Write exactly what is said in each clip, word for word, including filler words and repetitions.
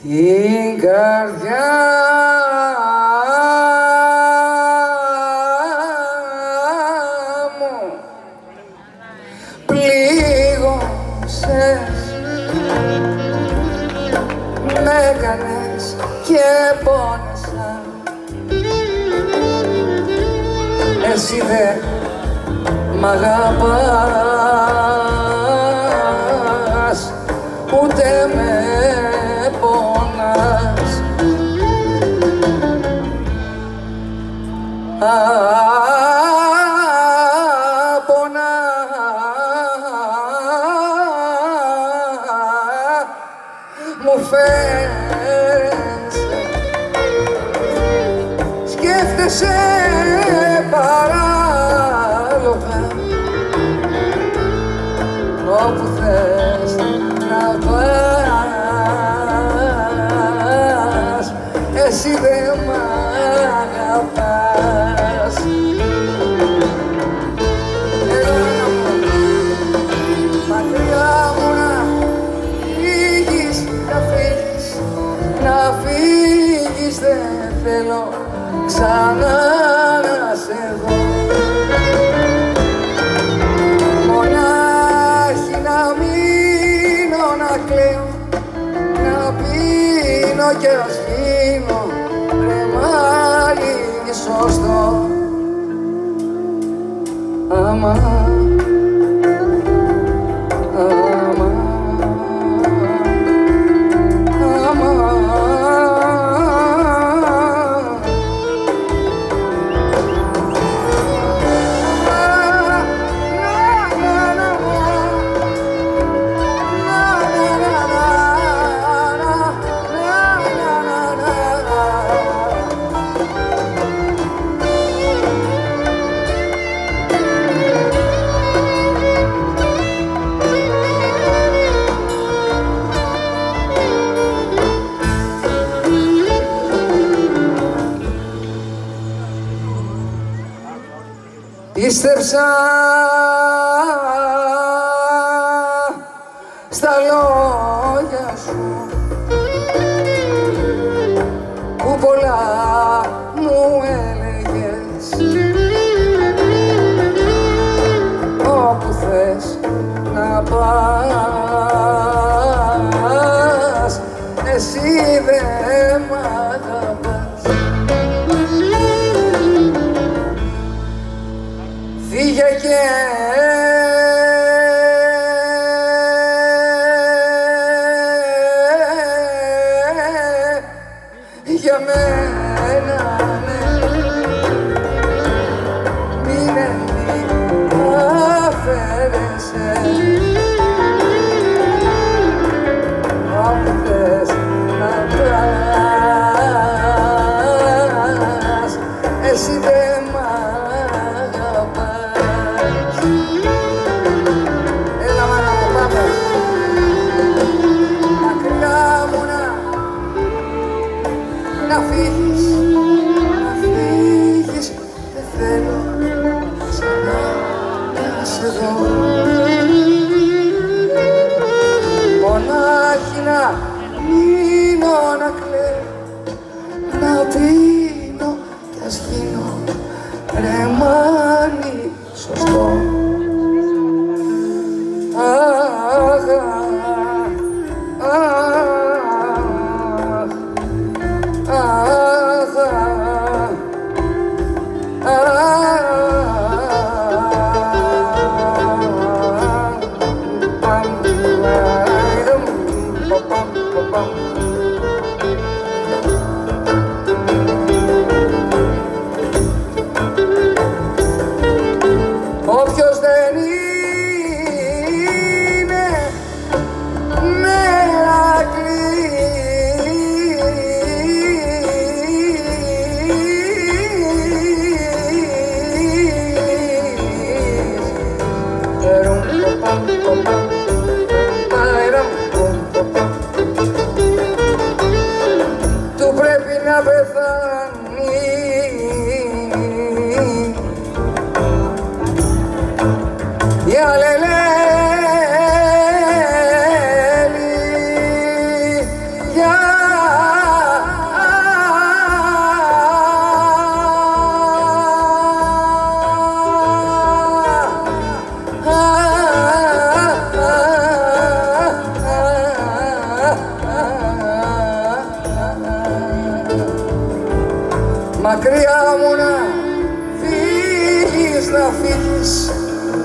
την καρδιά μου πλήγωσες, με έκανες και πόνεσα. Εσύ δε μ' αγαπάς, ούτε με πονάς. Πονά μου φέρες, σκέφτεσαι παράλογα, όπου θες να πας, εσύ δεν μ' αγαπάς. Μακριά μου να φύγεις, να φύγεις, να φύγεις, δεν θέλω ξανά να σε δω. Μονάχη να μείνω, να κλαίω, να πίνω και να σβήνω, ρε μάλι σωστό. Άμα, άμα, άμα, πίστεψα στα λόγια σου που πολλά μου έλεγες, όπου θες να πας, εσύ δεν μ' αγαπάς. Φύγε και για μένα, ναι, μην ενδιαφέρεσαι, όπου θες να πας, εσύ δεν μ' αγαπάς. Έλα μάνα μου, πάμε. Μακριά μου να, να φύγεις,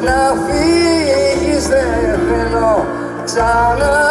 να φύγεις δεν θέλω ξανά.